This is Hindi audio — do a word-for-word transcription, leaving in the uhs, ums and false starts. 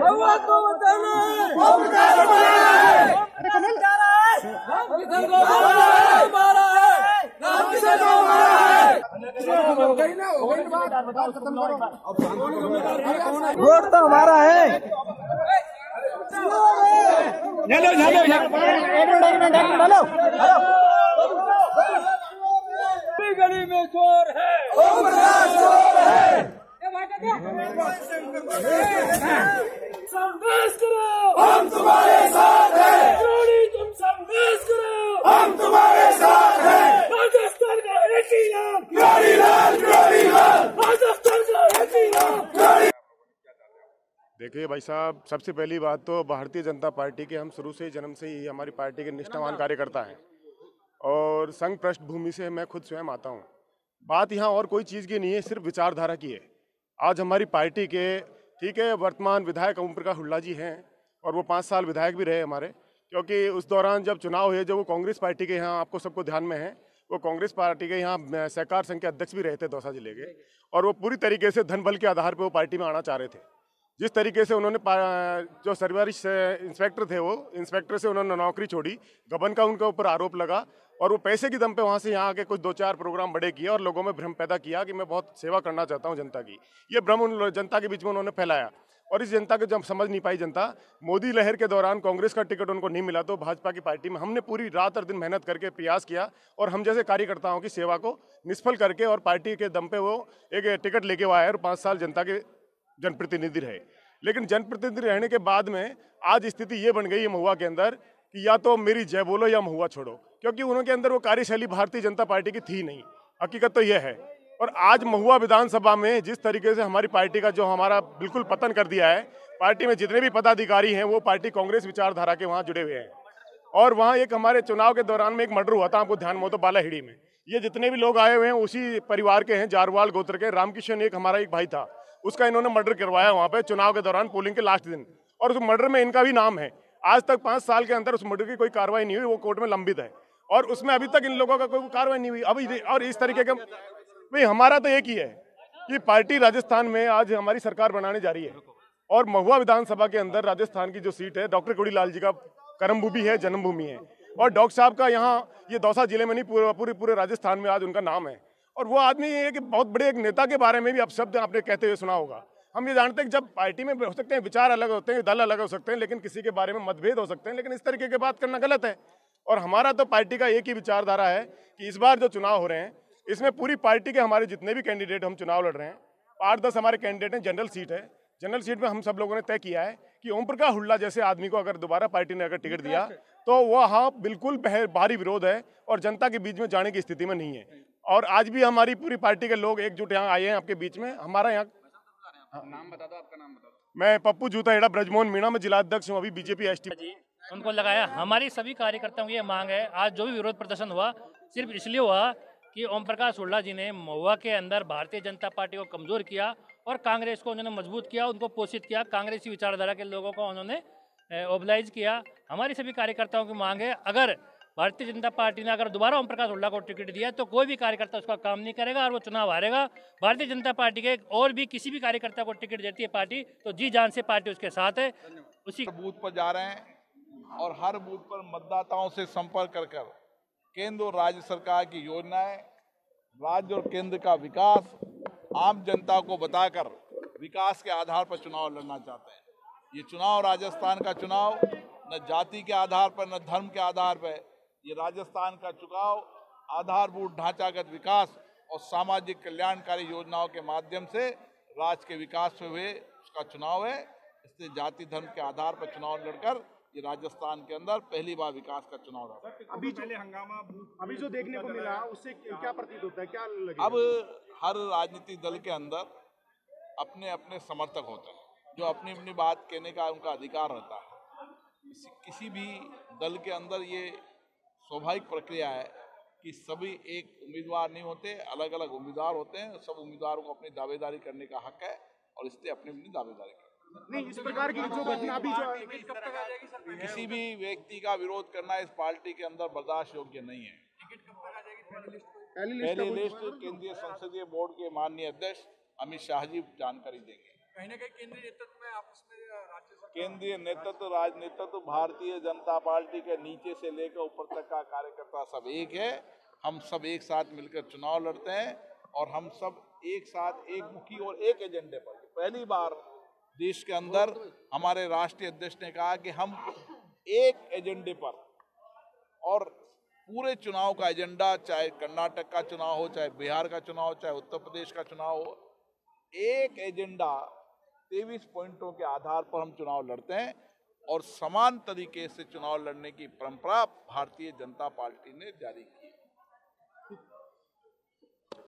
वोट तो हमारा है। हेलो हेलो हेलो गली में चोर है, संघर्ष करो, हम तुम्हारे साथ हैं। तुम संघर्ष करो, हम तुम्हारे साथ हैं। राजस्थान का एक ही नाम, राजस्थान का एक ही नाम। देखिए भाई साहब, सबसे पहली बात तो भारतीय जनता पार्टी के हम शुरू से जन्म से ही हमारी पार्टी के निष्ठावान कार्यकर्ता हैं और संघ पृष्ठभूमि से मैं खुद स्वयं आता हूं। बात यहाँ और कोई चीज़ की नहीं है, सिर्फ विचारधारा की है। आज हमारी पार्टी के ठीक है वर्तमान विधायक ओम प्रकाश हुड्डा जी हैं और वो पाँच साल विधायक भी रहे हमारे, क्योंकि उस दौरान जब चुनाव हुए, जब वो कांग्रेस पार्टी के यहाँ, आपको सबको ध्यान में है, वो कांग्रेस पार्टी के यहाँ सहकार संघ के अध्यक्ष भी रहे थे दौसा जिले के, और वो पूरी तरीके से धन बल के आधार पर वो पार्टी में आना चाह रहे थे। जिस तरीके से उन्होंने जो सरकारी इंस्पेक्टर थे, वो इंस्पेक्टर से उन्होंने नौकरी छोड़ी, गबन का उनके ऊपर आरोप लगा और वो पैसे की दम पे वहाँ से यहाँ आके कुछ दो चार प्रोग्राम बड़े किए और लोगों में भ्रम पैदा किया कि मैं बहुत सेवा करना चाहता हूँ जनता की। ये भ्रम उन जनता के बीच में उन्होंने फैलाया और इस जनता को जब समझ नहीं पाई जनता, मोदी लहर के दौरान कांग्रेस का टिकट उनको नहीं मिला तो भाजपा की पार्टी में हमने पूरी रात और दिन मेहनत करके प्रयास किया और हम जैसे कार्यकर्ताओं की सेवा को निष्फल करके और पार्टी के दम पे वो एक टिकट लेके वो आए और पाँच साल जनता के जनप्रतिनिधि रहे। लेकिन जनप्रतिनिधि रहने के बाद में आज स्थिति ये बन गई है महुआ के अंदर कि या तो मेरी जय बोलो या महुआ छोड़ो, क्योंकि उनके अंदर वो कार्यशैली भारतीय जनता पार्टी की थी नहीं। हकीकत तो ये है। और आज महुआ विधानसभा में जिस तरीके से हमारी पार्टी का जो हमारा बिल्कुल पतन कर दिया है, पार्टी में जितने भी पदाधिकारी हैं वो पार्टी कांग्रेस विचारधारा के वहाँ जुड़े हुए हैं। और वहाँ एक हमारे चुनाव के दौरान में एक मर्डर हुआ था, आपको ध्यान में हो तो, बालाहिड़ी में। ये जितने भी लोग आए हुए हैं उसी परिवार के हैं, जारवाल गोत्र के। रामकिशन एक हमारा एक भाई था, उसका इन्होंने मर्डर करवाया वहाँ पे चुनाव के दौरान, पोलिंग के लास्ट दिन, और उस मर्डर में इनका भी नाम है। आज तक पाँच साल के अंदर उस मर्डर की कोई कार्रवाई नहीं हुई, वो कोर्ट में लंबित है और उसमें अभी तक इन लोगों का कोई कार्रवाई नहीं हुई अभी। और इस तरीके का भाई हमारा तो एक ही है कि पार्टी राजस्थान में आज हमारी सरकार बनाने जा रही है और महुआ विधानसभा के अंदर राजस्थान की जो सीट है, डॉक्टर कोड़ीलाल जी का कर्मभूमि है, जन्मभूमि है, और डॉक्टर साहब का यहाँ ये दौसा जिले में नहीं पूरे पूरे पूरे राजस्थान में आज उनका नाम है। और वो आदमी एक बहुत बड़े एक नेता के बारे में भी अब शब्द आपने कहते हुए सुना होगा। हम ये जानते हैं कि जब पार्टी में हो सकते हैं विचार अलग होते हैं, दल अलग हो सकते हैं, लेकिन किसी के बारे में मतभेद हो सकते हैं, लेकिन इस तरीके की बात करना गलत है। और हमारा तो पार्टी का एक ही विचारधारा है कि इस बार जो चुनाव हो रहे हैं इसमें पूरी पार्टी के हमारे जितने भी कैंडिडेट हम चुनाव लड़ रहे हैं, आठ दस हमारे कैंडिडेट हैं। जनरल सीट है, जनरल सीट में हम सब लोगों ने तय किया है कि ओम प्रकाश हुड्डा जैसे आदमी को अगर दोबारा पार्टी ने अगर टिकट दिया तो वो हाँ बिल्कुल भारी विरोध है और जनता के बीच में जाने की स्थिति में नहीं है। और आज भी हमारी पूरी पार्टी के लोग एकजुट यहाँ आए हैं आपके बीच में। हमारा यहाँ नाम बता दो, आपका नाम बता दो। मैं पप्पू जूता हेड़ा ब्रजमोहन मीणा में जिला अध्यक्ष हूँ अभी बीजेपी एसटी जी उनको लगाया। हमारी सभी कार्यकर्ताओं की ये मांग है, आज जो भी विरोध प्रदर्शन हुआ सिर्फ इसलिए हुआ कि ओम प्रकाश हुड्डा जी ने महुआ के अंदर भारतीय जनता पार्टी को कमजोर किया और कांग्रेस को उन्होंने मजबूत किया, उनको पोषित किया, कांग्रेसी विचारधारा के लोगों को उन्होंने ओबलाइज किया। हमारी सभी कार्यकर्ताओं की मांग है, अगर भारतीय जनता पार्टी ने अगर दोबारा ओम प्रकाश हुड्डा को टिकट दिया तो कोई भी कार्यकर्ता उसका काम नहीं करेगा और वो चुनाव हारेगा। भारतीय जनता पार्टी के और भी किसी भी कार्यकर्ता को टिकट देती है पार्टी तो जी जान से पार्टी उसके साथ है। उसी बूथ पर जा रहे हैं और हर बूथ पर मतदाताओं से संपर्क कर कर केंद्र और राज्य सरकार की योजनाएं, राज्य और केंद्र का विकास आम जनता को बताकर विकास के आधार पर चुनाव लड़ना चाहते हैं। ये चुनाव राजस्थान का चुनाव न जाति के आधार पर न धर्म के आधार पर, ये राजस्थान का चुनाव आधारभूत ढांचागत विकास और सामाजिक कल्याणकारी योजनाओं के माध्यम से राज्य के विकास में हुए उसका चुनाव है। इसलिए जाति धर्म के आधार पर चुनाव लड़कर ये राजस्थान के अंदर पहली बार विकास का चुनाव रहा। अभी पहले हंगामा अभी जो देखने को मिला उससे क्या प्रतीत होता है, क्या लगे? अब हर राजनीतिक दल के अंदर अपने अपने समर्थक होते हैं जो अपनी अपनी बात कहने का उनका अधिकार रहता है। किसी, किसी भी दल के अंदर ये स्वाभाविक प्रक्रिया है कि सभी एक उम्मीदवार नहीं होते, अलग अलग उम्मीदवार होते हैं। सब उम्मीदवारों को अपनी दावेदारी करने का हक है और इसलिए अपनी अपनी दावेदारी करते हैं। नहीं, इस प्रकार की जो घटना अभी जो किसी भी व्यक्ति का विरोध करना इस पार्टी के अंदर बर्दाश्त योग्य नहीं है। पहली लिस्ट केंद्रीय संसदीय बोर्ड के माननीय अध्यक्ष अमित शाह जी जानकारी देंगे। कहीं ना कहीं केंद्रीय नेतृत्व में आपस में केंद्रीय नेतृत्व, राजनेतृत्व, भारतीय जनता पार्टी के नीचे से लेकर ऊपर तक का कार्यकर्ता सब एक है। हम सब एक साथ मिलकर चुनाव लड़ते हैं और हम सब एक साथ एक मुखी और एक एजेंडे पर। पहली बार देश के अंदर हमारे राष्ट्रीय अध्यक्ष ने कहा कि हम एक एजेंडे पर, और पूरे चुनाव का एजेंडा, चाहे कर्नाटक का चुनाव हो, चाहे बिहार का चुनाव हो, चाहे उत्तर प्रदेश का चुनाव हो, एक एजेंडा तेईस पॉइंटों के आधार पर हम चुनाव लड़ते हैं और समान तरीके से चुनाव लड़ने की परंपरा भारतीय जनता पार्टी ने जारी की।